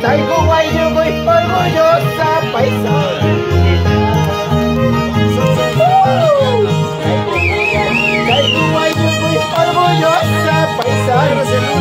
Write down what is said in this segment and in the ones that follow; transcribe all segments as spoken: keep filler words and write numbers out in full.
Traigo guayo, voy orgullosa paisana. Traigo guayo, voy orgullosa paisana.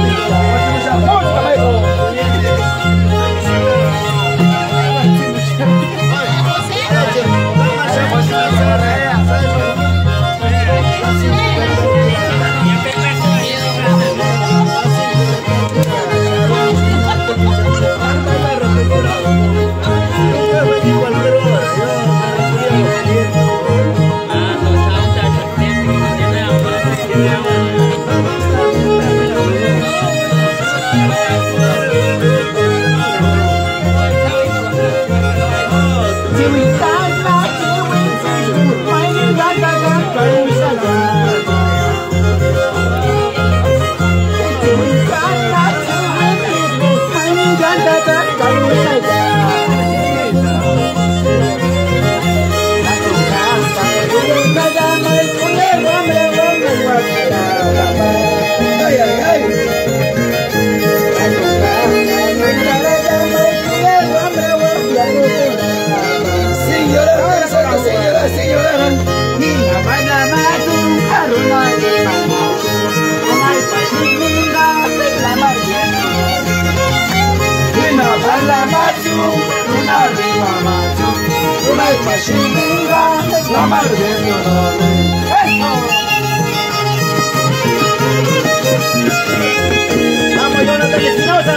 La madre de Dios. Vamos, Jonathan Espinosa.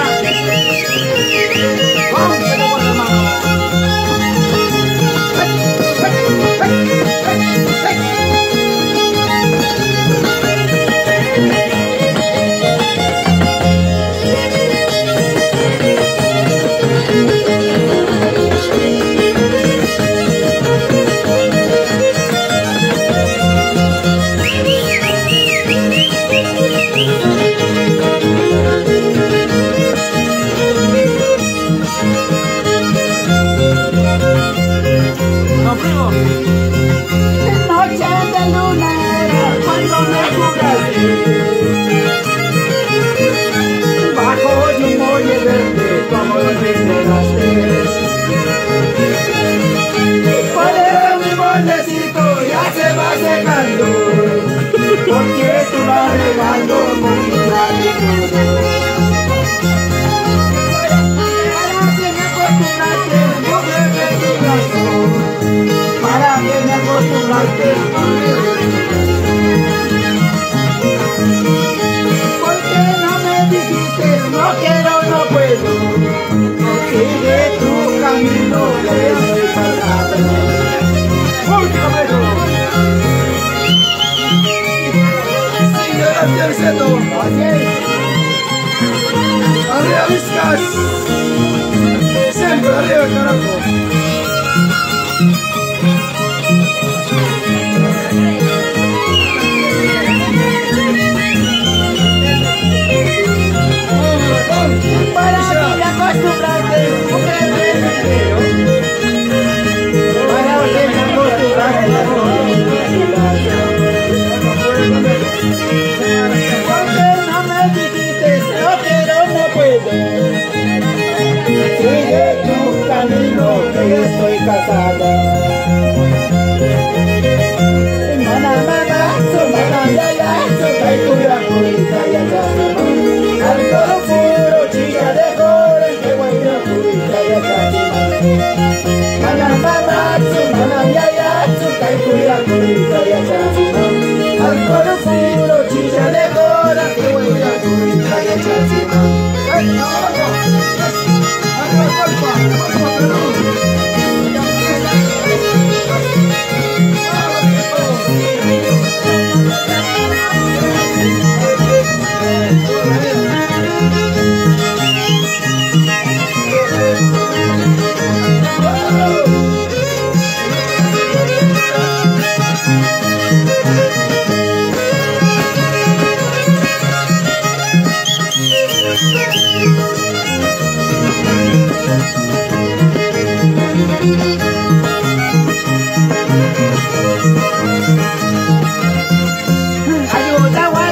Vamos, que no la mano. Porque tú vas regando con mi gratitud. Para que me acostumbraste, no me porque no me dijiste, no quiero, no puedo. Sigue tu camino, que estoy pasando. Último beso. Terceto, arriba Vizcas, siempre arriba carajo. Para que me acostumbrarte, mujer de video. Para que me acostumbrarte. Sigue tu camino, que yo estoy casada. Mana mana, so mana ya ya, so kai kuya kuita ya ya. Al toro puro chica de jora, que guaya kuita ya ya. Mana mana, so mana ya ya, so kai kuya kuita ya ya. Al toro puro chica de jora, que guaya kuita ya ya. Hey, no, no,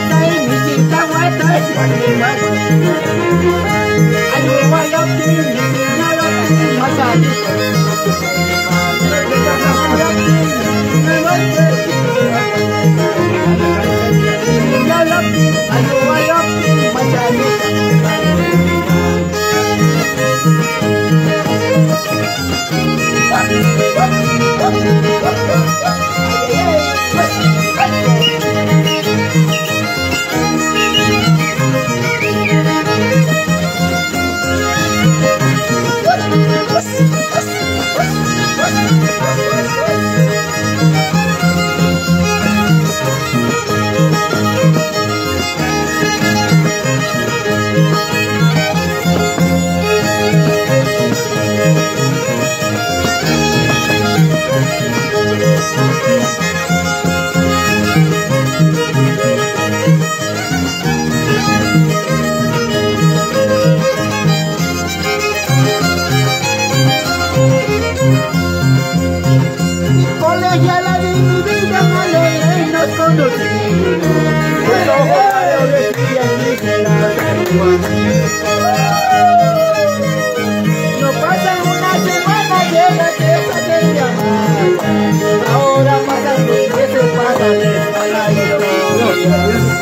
Ayuda, Colegiala de mi vida, vale, nos conocimos. Pues ojalá de día indígena. No pasa una semana, llega que esta te llamada. Ahora pasan dos meses, pasa de la historia.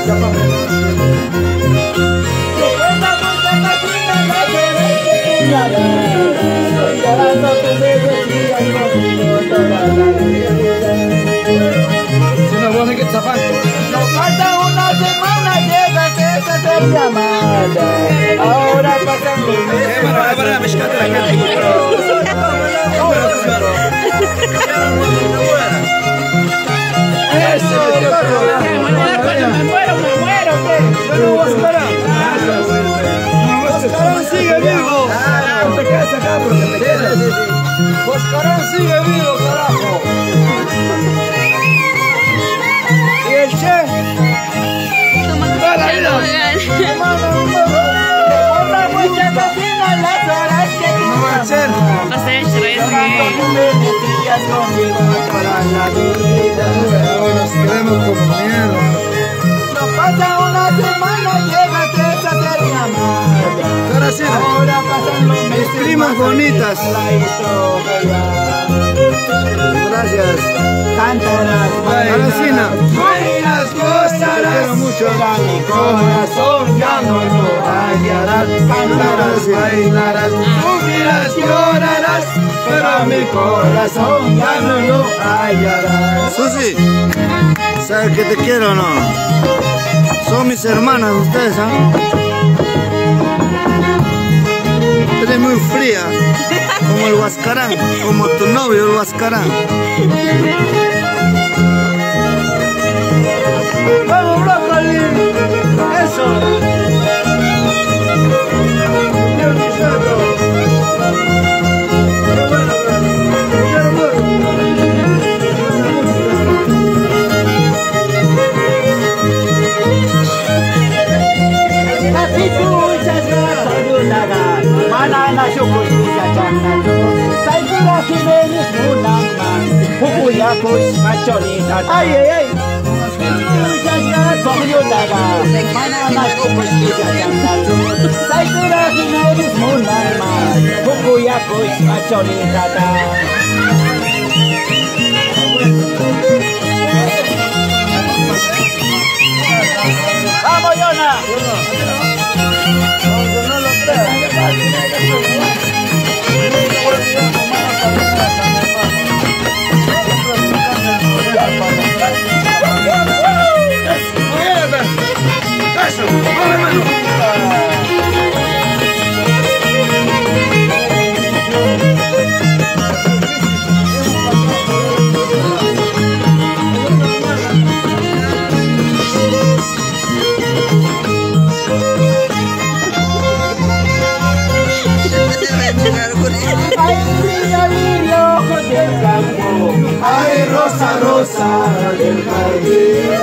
No cuenta mucha máquina, la que ves que tú lloras. Estoy llorando que me decías conmigo toda la vida. No falta una semana, llega que esta te llamada. Ahora pasan los meses. Eso, me muero, me muero, ¿qué? Pero Huascarán. Huascarán sigue vivo. No te quedes acá porque te quedas. Huascarán sigue vivo, carajo. ¿Y el Che? ¡Para la Recuerda mucha cocina las horas que tú Va a ser llorando tú me decías conmigo toda la vida. Nos queremos como mierda. No pasa una semana, llega que esa te llamada. Ahora sí, Ahora pasan los meses. mis primas bonitas. La historia. Gracias. Cantarás, Caracina. bailarás, gozarás, mucho. pero mi corazón ya no lo hallarás. Cantarás, bailarás, subirás, llorarás, pero mi corazón ya no lo hallarás. Susi, ¿sabes que te quiero o no? Son mis hermanas ustedes, ¿ah? Eres muy fría, como el Huascarán, como tu novio el Huascarán. ¡Vamos, brócoli! ¡Eso! ¡Dios mío santo! Pero bueno, Tapi muchas gracias, manana shukuya chanando. Saikura kimenis munaman, hukuyakos machorita. Ay, ay, ay. Muchas gracias, manana shukuya chanando. Saikura kimenis munaman, hukuyakos machorita. ¡Vamos, Yona! Aunque no lo creas. ¡Eso! ¡Vale, mano! Ay, lirio, lirio, del campo. Ay, rosa, rosa del jardín.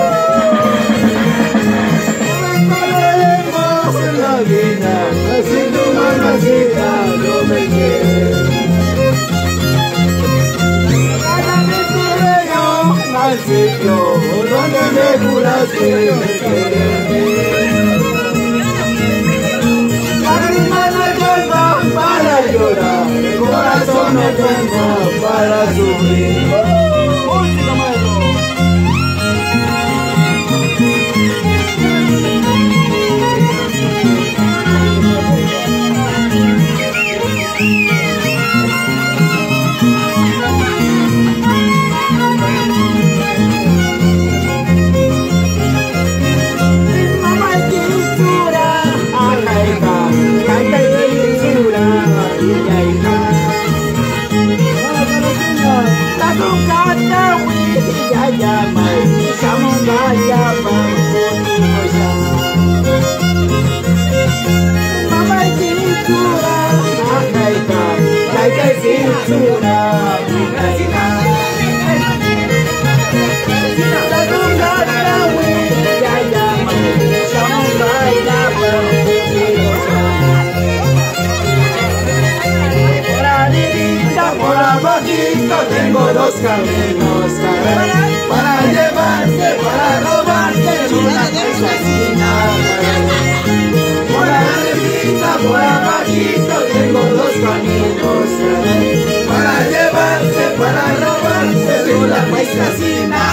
Recorreremos en la vida, así tu mamacita no me quiere. Cada vez iré yo al sitio donde me juraste me querer. Para llorar, para sufrir. Música, maestro. Tengo dos caminos para, para llevarte, para robarte en una esquina. Por la derechita, por abajito, tengo dos caminos para llevarte, para robarte en una esquina.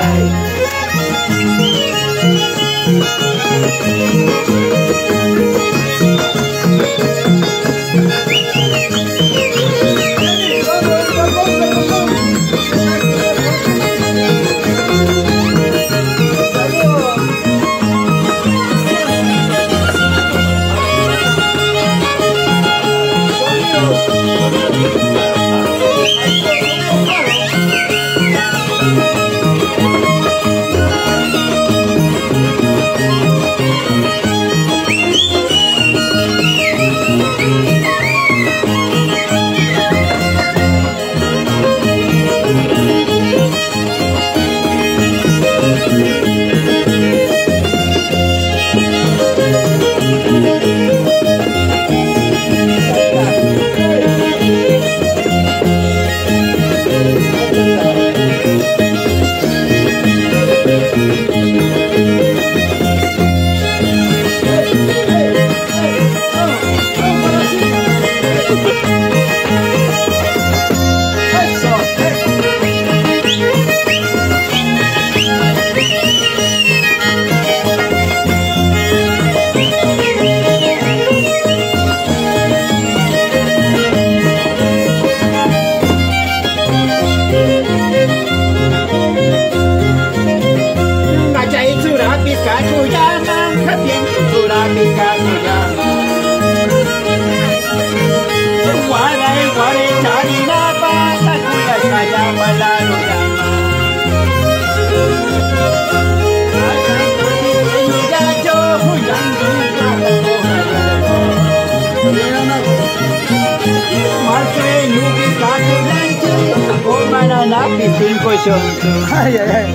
Ay, ay, ay.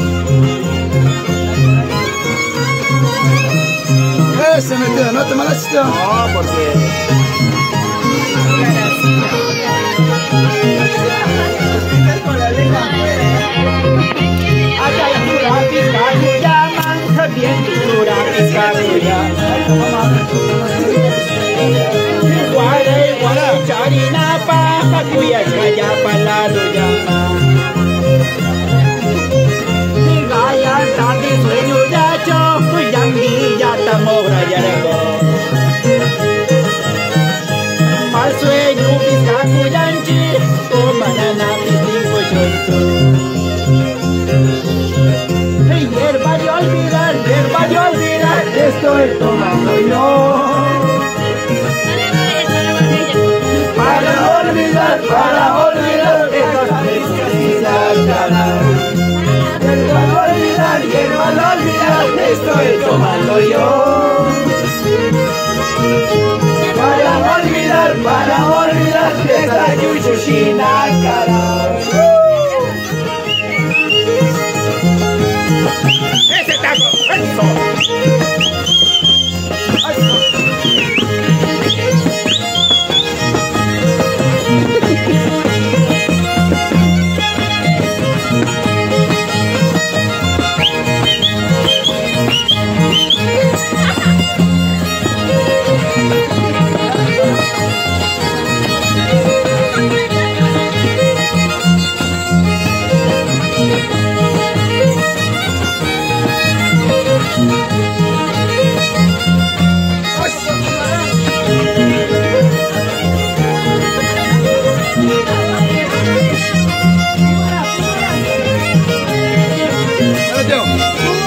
Eh, se metió, no te malaste. No, porque... con la lengua acá hay pura pica, llaman, bien pura pica, guare, guare, charina, paja, cuya, chaya, palado, llama. Gaya, tarde, sueño, ya, cho, yambi, ya, tamobra, ya, rego. Mal sueño, pica, cuyanchi, o banana, pico, chonto. Hierba de olvidar, hierba de olvidar, estoy tomando yo. Para olvidar, para olvidar, estas veces y sacarán. Hierba de olvidar, hierba de olvidar, estoy tomando yo. Para olvidar, para olvidar, esta yuchushina cara. ¡Ese taco! ¡Eso! Como